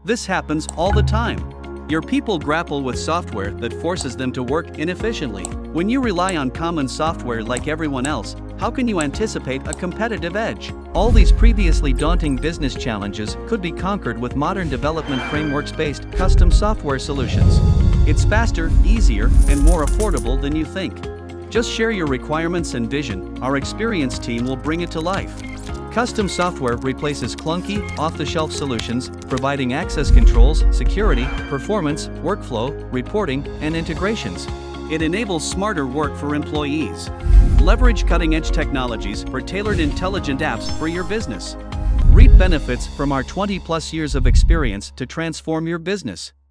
This happens all the time. Your people grapple with software that forces them to work inefficiently. When you rely on common software like everyone else, how can you anticipate a competitive edge? All these previously daunting business challenges could be conquered with modern development frameworks-based custom software solutions. It's faster, easier, and more affordable than you think. Just share your requirements and vision. Our experienced team will bring it to life. Custom software replaces clunky, off-the-shelf solutions, providing access controls, security, performance, workflow, reporting, and integrations. It enables smarter work for employees. Leverage cutting-edge technologies for tailored intelligent apps for your business. Reap benefits from our 20-plus years of experience to transform your business.